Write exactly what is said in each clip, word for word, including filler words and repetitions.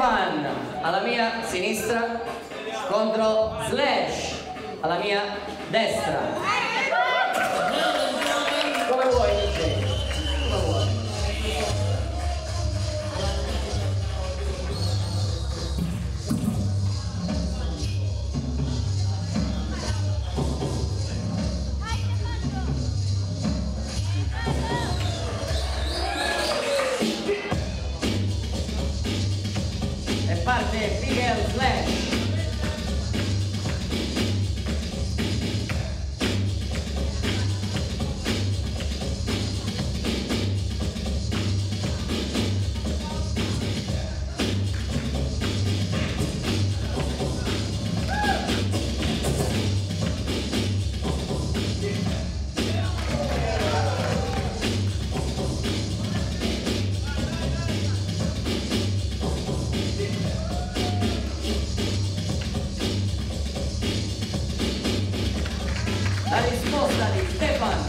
Stefan alla mia sinistra contro Slash alla mia destra. Come vuoi, D J? Come vuoi? E parte Miguel Slash. La risposta di Stefan.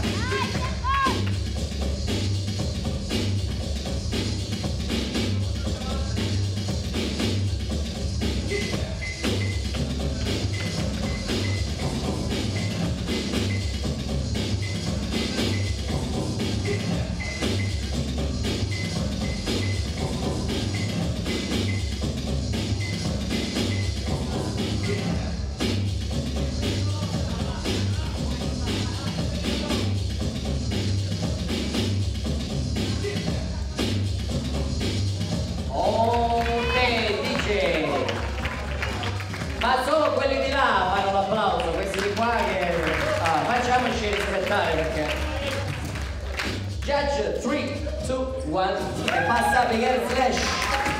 Ma solo quelli di là fanno l'applauso, questi di qua che... Ah, facciamoci rispettare perché... Judge, tre, due, uno, e passa Miguel Slash.